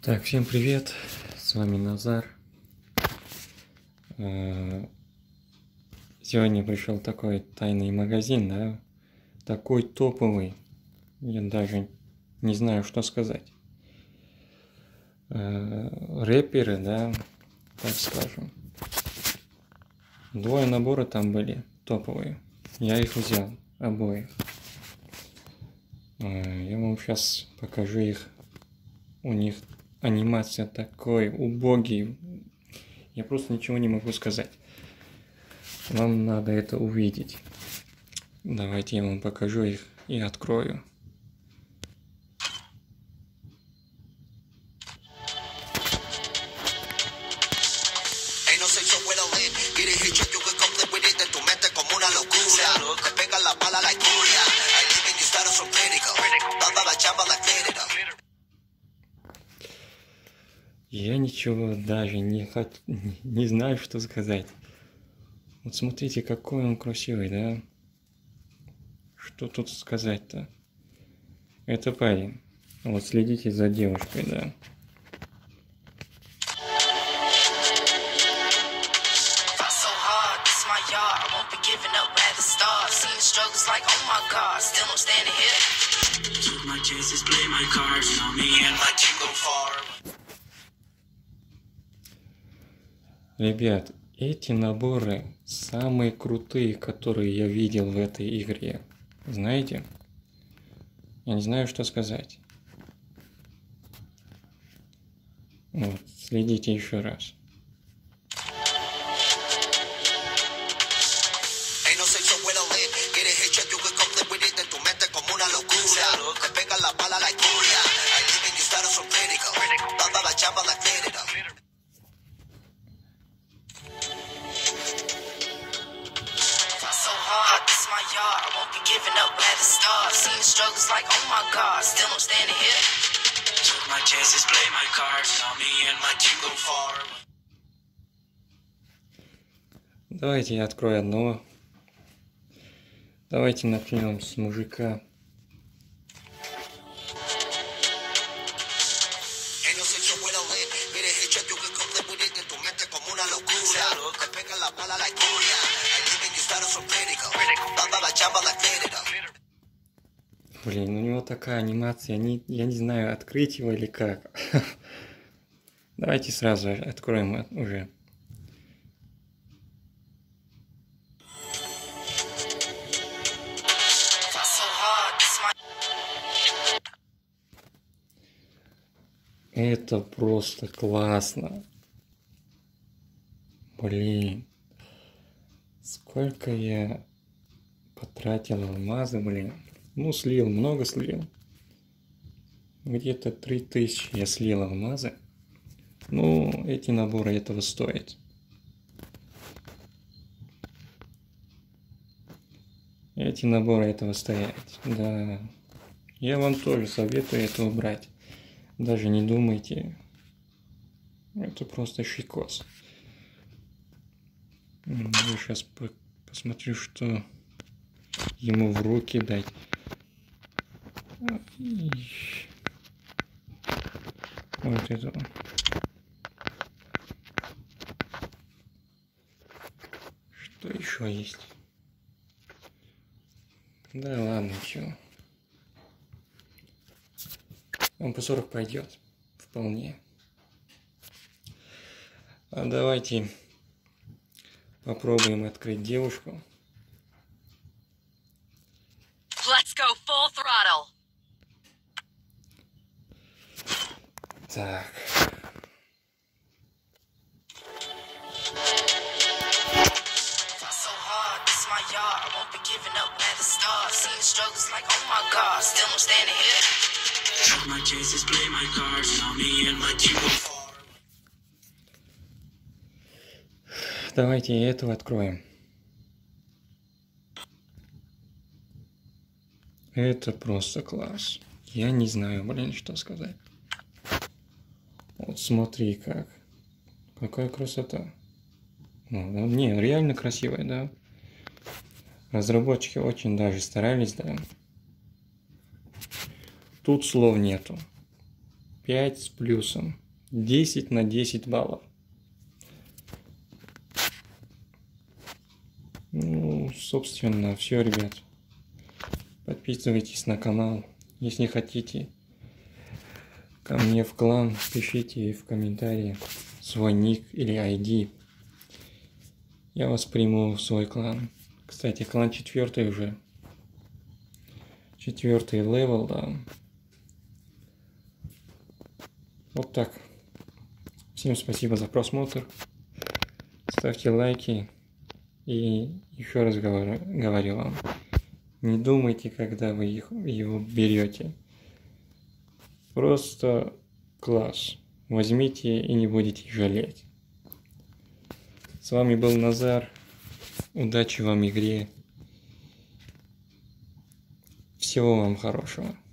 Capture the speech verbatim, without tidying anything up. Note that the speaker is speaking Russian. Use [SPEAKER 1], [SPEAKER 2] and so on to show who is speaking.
[SPEAKER 1] Так, всем привет, с вами Назар. Сегодня пришел такой тайный магазин, да, такой топовый, я даже не знаю, что сказать. Рэперы, да, так скажем. Двое набора там были топовые, я их взял, обоих. Я вам сейчас покажу их, у них анимация такой убогий, я просто ничего не могу сказать. Вам надо это увидеть. Давайте я вам покажу их и открою. Я ничего даже не, хот... не знаю, что сказать. Вот смотрите, какой он красивый, да? Что тут сказать-то? Это парень. Вот следите за девушкой, да? Ребят, эти наборы самые крутые, которые я видел в этой игре. Знаете? Я не знаю, что сказать. Вот, следите еще раз. Давайте я открою одно. Давайте начнем с мужика. Блин, у него такая анимация, я не, я не знаю, открыть его или как. Давайте сразу откроем уже. Это просто классно. Блин. Сколько я потратил алмазы, блин. Ну, слил, много слил. Где-то три тысячи я слил алмазы. Ну, эти наборы этого стоят. Эти наборы этого стоят. Да. Я вам тоже советую этого брать. Даже не думайте. Это просто шикос. Я сейчас посмотрю, что ему в руки дать. Вот это. Что еще есть? Да ладно, чё. Он по сорок пойдет. Вполне. А давайте попробуем открыть девушку.
[SPEAKER 2] Let's go full throttle.
[SPEAKER 1] Так. Давайте этого откроем. Это просто класс. Я не знаю, блин, что сказать. Вот смотри как. Какая красота. Ну, не, реально красивая, да. Разработчики очень даже старались, да. Тут слов нету. пять с плюсом. десять на десять баллов. Ну, собственно, все, ребят. Подписывайтесь на канал. Если хотите ко мне в клан, пишите в комментарии свой ник или ай ди. Я вас приму в свой клан. Кстати, клан четвертый уже. Четвертый левел, да. Вот так. Всем спасибо за просмотр. Ставьте лайки. И еще раз говорю, говорю вам, не думайте, когда вы их, его берете. Просто класс. Возьмите и не будете жалеть. С вами был Назар. Удачи вам в игре. Всего вам хорошего.